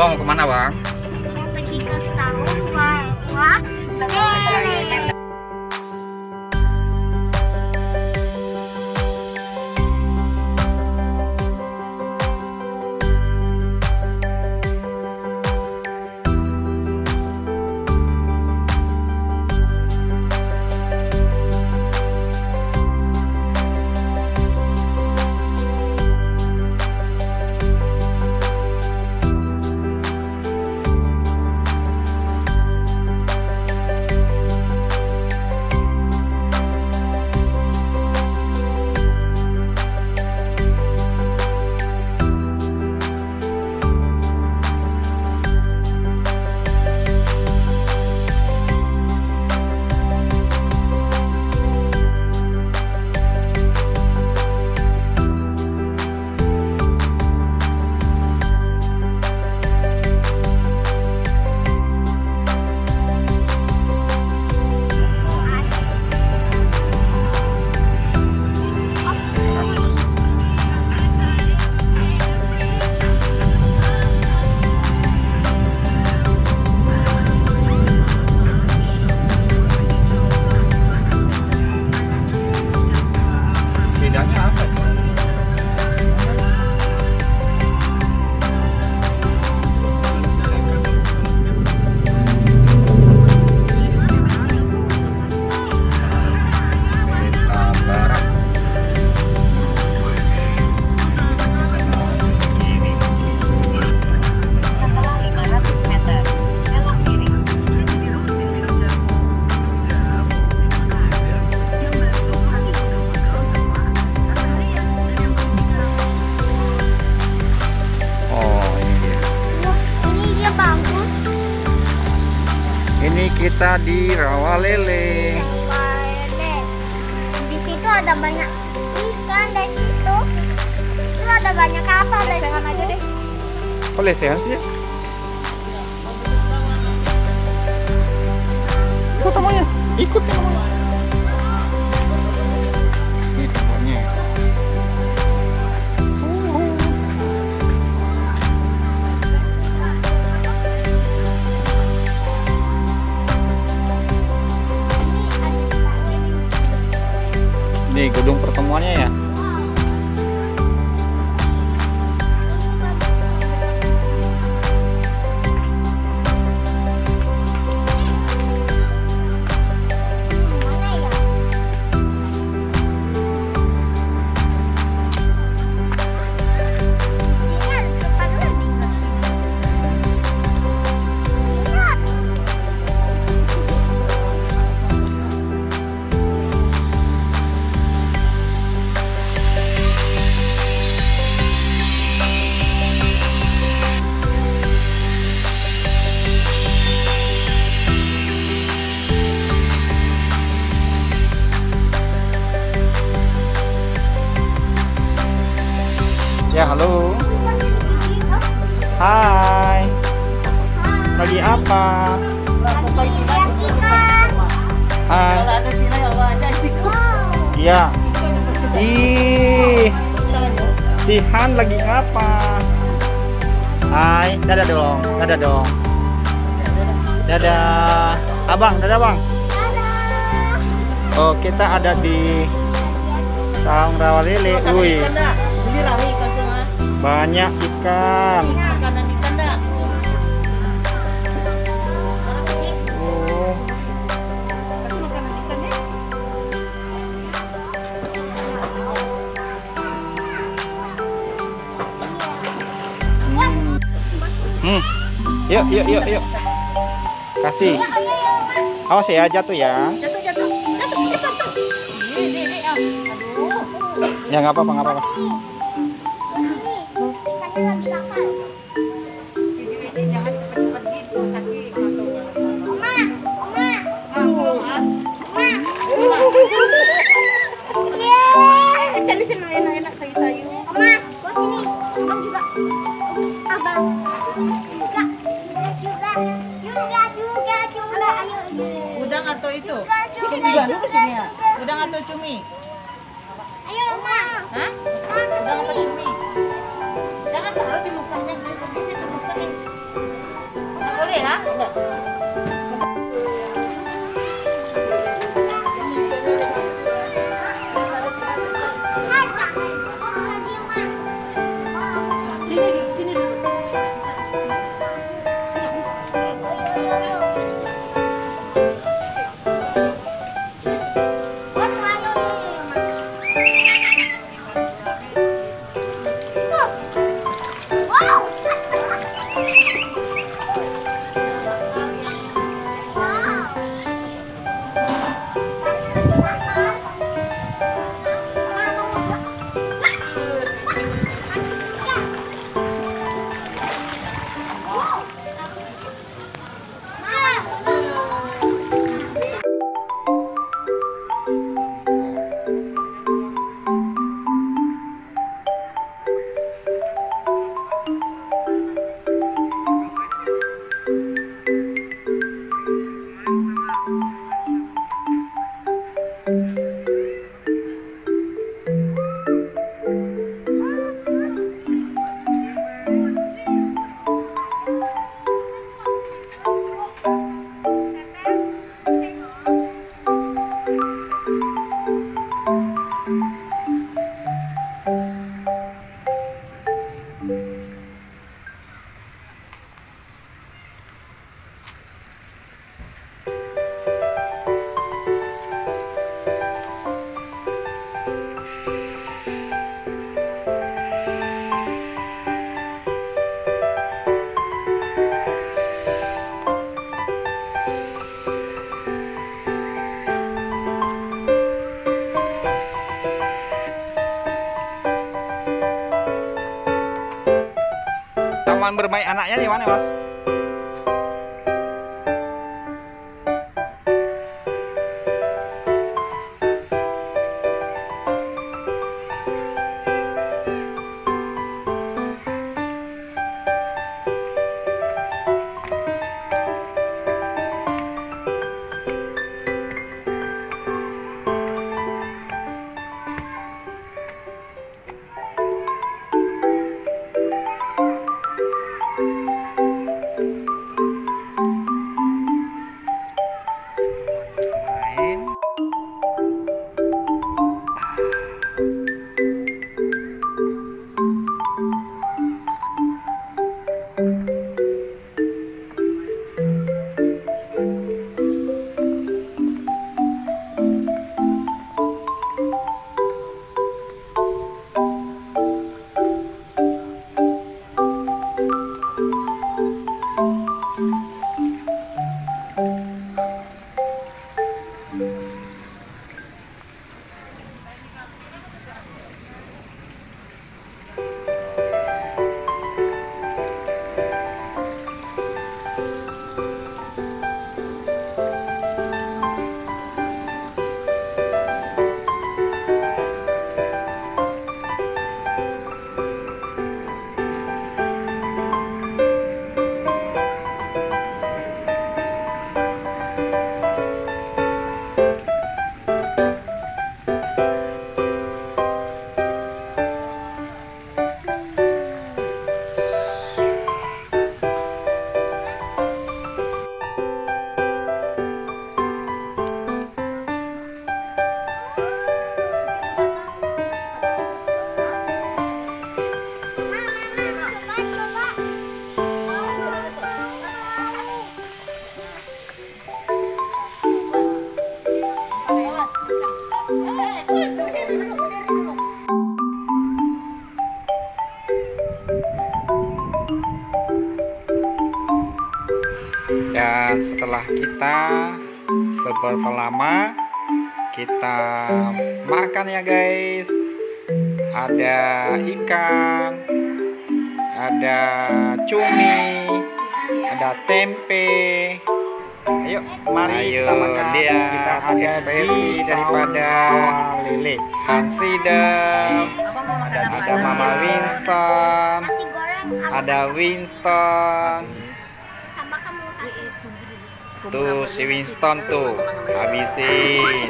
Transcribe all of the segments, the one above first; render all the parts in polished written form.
Abang mau kemana, Bang? Mau pergi ke sawah. Bedanya apa sih? Ini kita di Rawalele. Di situ ada banyak ikan, dari situ. Itu ada banyak kapal. Lesehan aja deh. Kok lesehan sih ya? Ikut namanya. Ikut ya namanya. Ini tempatnya. Nih gedung pertemuannya ya. Ya, halo. Hai. Lagi apa? Hai. Iya. Ih. Si Han lagi apa? Hai, dadah dong. Dadah dong. Dadah. Abang, dadah, Bang. Oh, kita ada di Saung Rawalele. Wih. Banyak ikan. Makanan ikan dah. Oh. Makanan ikannya. Yuk. Kasih. Awas ya, jatuh ya. Jatuh. Ini. Aduh. Ya nggak apa-apa. Ikannya lagi lapar. Ini jangan cepat-cepat gitu, sakit. Oma. Cari sini enak-enak sayur-sayur. Oma, buat sini. Abang juga. Abang. Juga. Ayo. Udang atau itu? Cumi. Udang dulu sini ya. Udang atau cumi? Ayo, Oma. Hah? Udang atau cumi? Jangan taruh di mukanya, geser ke mukanya. boleh ya? Taman bermain anaknya di mana, Mas? Dan setelah kita beberapa lama kita makan ya guys, ada ikan, ada cumi, ada tempe. Ayo mari kita makan. Kita ada spesies daripada lele Hans Riedel, ada Mama Winston, Nasi goreng ada Winston. sama kamu. Tuh si Winston tuh habisin.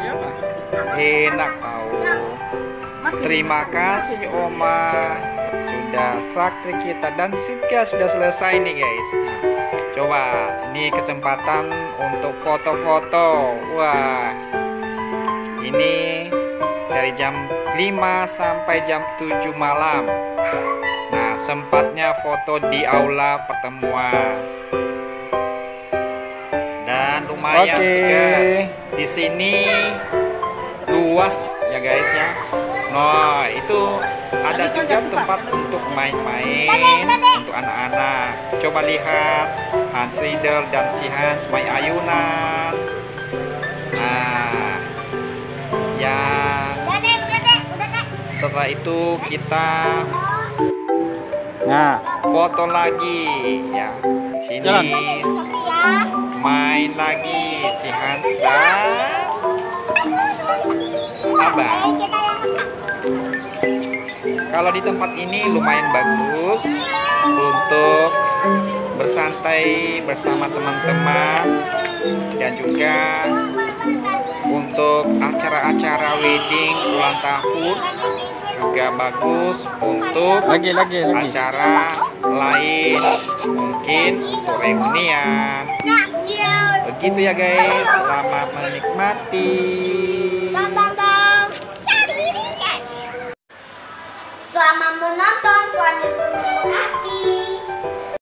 Enak tahu. Terima kasih Oma sudah traktir kita dan sudah selesai nih guys. Nah, Coba, ini kesempatan untuk foto-foto. Wah, ini dari jam 5 sampai jam 7 malam. Nah, sempatnya foto di aula pertemuan. Dan lumayan segar. Di sini luas ya guys ya. Nah, itu ada juga tempat untuk main-main untuk anak-anak. Coba lihat Hans Riedel dan si Hans main ayunan. Nah, ya. Setelah itu kita foto lagi ya. Sini main lagi si Hans dan Abang. Kalau di tempat ini lumayan bagus untuk bersantai bersama teman-teman dan juga untuk acara-acara wedding ulang tahun, juga bagus untuk acara lain, mungkin untuk reunian. Begitu ya guys, selamat menikmati. Selamat menonton, Tuhan Yesus memberkati.